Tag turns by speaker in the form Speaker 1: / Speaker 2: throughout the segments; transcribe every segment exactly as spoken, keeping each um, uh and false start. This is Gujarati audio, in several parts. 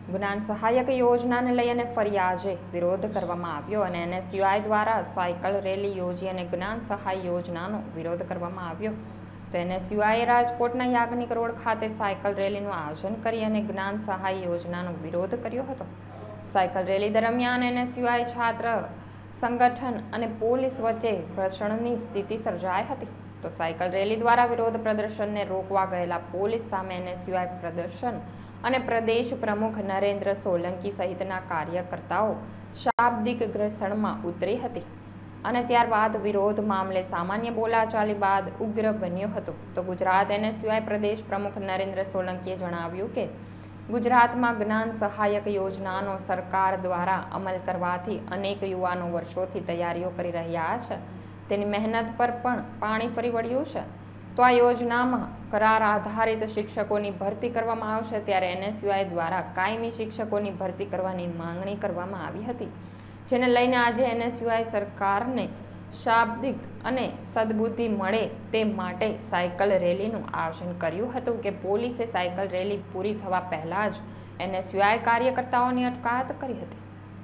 Speaker 1: જ્ઞાન સહાયક યોજનાને લઈ અને ફરી આજે વિરોધ કરવામાં આવ્યો અને એનએસયુઆઈ દ્વારા સાયકલ રેલી યોજી અને જ્ઞાન સહાય યોજનાનો વિરોધ કરવામાં આવ્યો. તો એનએસયુઆઈએ રાજકોટના યાજ્ઞિક રોડ ખાતે સાયકલ રેલીનું આયોજન કરી અને જ્ઞાન સહાય યોજનાનો વિરોધ કર્યો હતો. સાયકલ રેલી દરમિયાન એનએસયુઆઈ છાત્ર સંગઠન અને પોલીસ વચ્ચે ઘર્ષણની સ્થિતિ સર્જાઈ હતી. તો સાયકલ રેલી દ્વારા વિરોધ પ્રદર્શનને રોકવા ગયેલા પોલીસ સામે એનએસયુઆઈ પ્રદર્શન અને પ્રદેશ પ્રમુખ નરેન્દ્ર સોલંકી સહિતના કાર્યકર્તાઓ શાબ્દિક ઘર્ષણમાં ઉતરી હતી અને ત્યારબાદ વિરોધ મામલે સામાન્ય બોલાચાલી બાદ ઉગ્ર બન્યો હતો. તો ગુજરાત એનએસયુઆઈ પ્રદેશ પ્રમુખ નરેન્દ્ર સોલંકીએ જણાવ્યું કે ગુજરાતમાં જ્ઞાન સહાયક યોજનાનો સરકાર દ્વારા અમલ કરવાથી અનેક યુવાનો વર્ષોથી તૈયારીઓ કરી રહ્યા છે. તેની મહેનત પર પણ પાણી ફરી વળ્યું છે. તો આ યોજનામાં કરાર આધારિત શિક્ષકોની ભરતી કરવામાં આવશે, ત્યારે એનએસયુઆઈ દ્વારા કાયમી શિક્ષકોની ભરતી કરવાની માંગણી કરવામાં આવી હતી, જેને લઈને આજે એનએસયુઆઈ સરકારને શાબ્દિક અને સદબુદ્ધિ મળે તે માટે સાયકલ રેલીનું આયોજન કર્યું હતું કે પોલીસે સાયકલ રેલી પૂરી થવા પહેલા જ એનએસયુઆઈ કાર્યકર્તાઓની અટકાયત કરી હતી.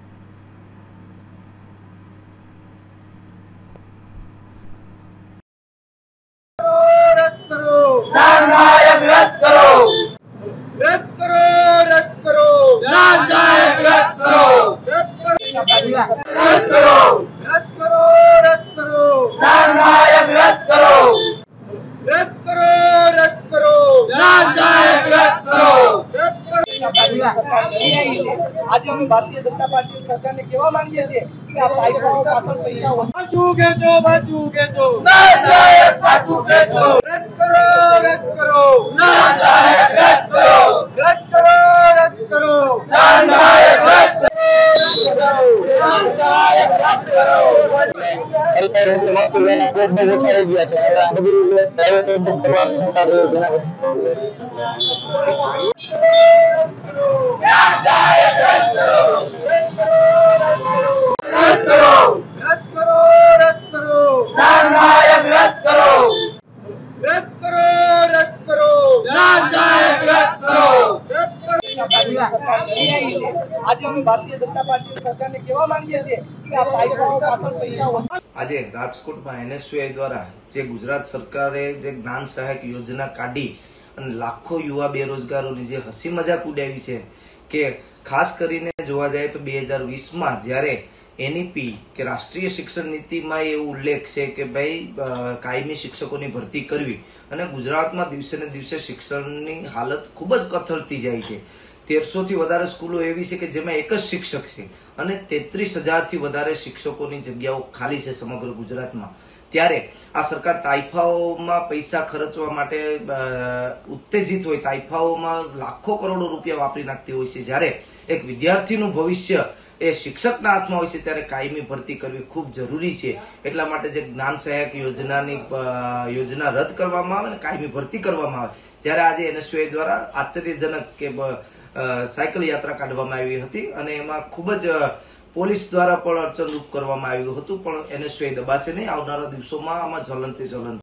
Speaker 2: रद्द करो रद्द करो रद्द करो रद्द करो रद्द करो रद्द करो रद्द करो नायक रद्द करो रद्द करो रद्द करो नायक रद्द करो
Speaker 3: આજે અમે ભારતીય જનતા પાર્ટી સરકારને કહેવા માંગીએ છીએ કે આ પાઇપો પાછળ પૈસા
Speaker 2: બાજુ ખેંચો બાજુ ખેંચો નાયક બાજુ ખેંચો રદ્દ કરો રદ્દ કરો નાયક રદ્દ કરો રદ્દ કરો રદ્દ કરો નાયક રદ્દ કરો નાયક રદ્દ કરો
Speaker 4: સરકારે સમાપ્ત થવાના કોડ માં ઉતારી ગયા છે. હવે આ બધું પ્રાઇવેટ કરવાનું થતા ગયું ઘણા
Speaker 3: આજે અમે ભારતીય જનતા પાર્ટી સરકારને કહેવા માંગીએ છીએ કે આ પાઇપો પાછળ પૈસા
Speaker 5: આજે રાજકોટમાં એનએસયુઆઈ દ્વારા જે ગુજરાત સરકારે જે જ્ઞાન સહાયક યોજના કાઢી અને લાખો યુવા બેરોજગારોની જે હસી મજાક ઉડાવી છે કે ખાસ કરીને જોવા જાય તો બે હજાર વીસમાં જ્યારે એનઈપી કે રાષ્ટ્રીય શિક્ષણ નીતિમાં એવું ઉલ્લેખ છે કે ભાઈ કાયમી શિક્ષકોની ભરતી કરવી અને ગુજરાતમાં દિવસે ને દિવસે શિક્ષણની હાલત ખૂબ જ કથળતી જાય છે. તેરસો થી વધારે સ્કૂલો એવી છે કે જેમાં એક જ શિક્ષક છે અને તેત્રીસ હજાર થી વધારે શિક્ષકોની જગ્યાઓ ખાલી છે સમગ્ર ગુજરાતમાં. ત્યારે આ સરકાર તાઇફાઓમાં પૈસા ખર્ચવા માટે ઉત્તેજિત હોય, તાઇફાઓમાં લાખો કરોડો રૂપિયા વાપરી નાખતી હોય છે. જ્યારે એક વિદ્યાર્થીનું ભવિષ્ય એ શિક્ષકના હાથમાં હોય છે ત્યારે કાયમી ભરતી કરવી ખૂબ જરૂરી છે. એટલા માટે જે જ્ઞાન સહાયક યોજનાની યોજના રદ કરવામાં આવે ને કાયમી ભરતી કરવામાં આવે, જ્યારે આજે એનએસયુઆઈ દ્વારા આશ્ચર્યજનક કે સાયકલ યાત્રા કાઢવામાં આવી હતી અને એમાં ખૂબ જ પોલીસ દ્વારા પણ અડચણરૂપ કરવામાં આવ્યું હતું, પણ એનએસયુઆઈ દબાશે નહીં. આવનારા દિવસોમાં આમાં જ્વલંતે જ્વલંત